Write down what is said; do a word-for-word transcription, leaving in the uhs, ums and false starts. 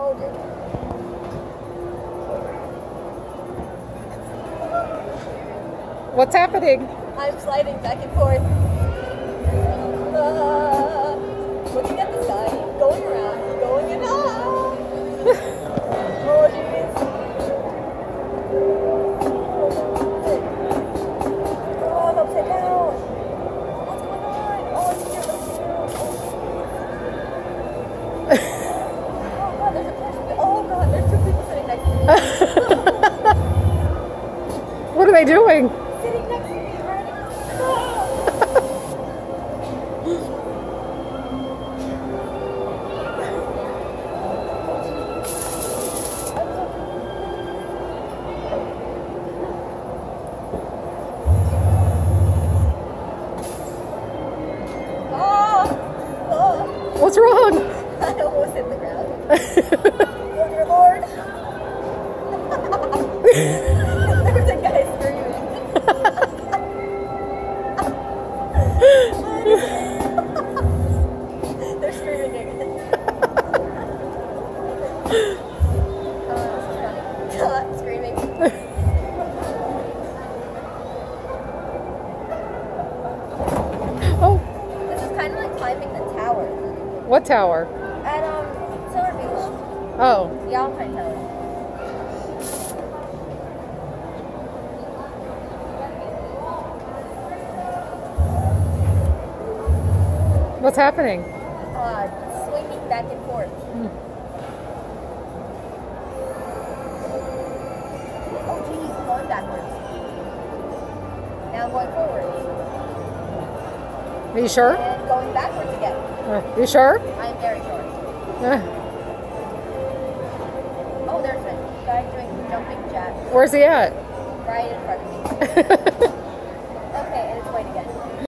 Oh, dear. What's happening? I'm sliding back and forth. Uh, looking at the sky, going around, going and ah! Oh, jeez. Oh, I'm upside down. What's going on? Oh, it's cute. It's cute. Oh, God, there's a person. Oh, God, there's two people sitting next to me. What are they doing? Sitting next to me, right? What's wrong? I almost hit the ground. Oh dear Lord. There's a guy screaming. They're screaming again. Oh, this is funny. Screaming. Oh. This is kind of like climbing the tower. What tower? At um, Silver Beach. Oh. The Alpine Tower. What's happening? Uh, swinging back and forth. Hmm. Oh, geez, I'm going backwards. Now I'm going forwards. Are you sure? And going backwards again. Uh, you sure? I'm very sure. Uh, Oh, there's a guy doing jumping jacks where's he at? right in front of me.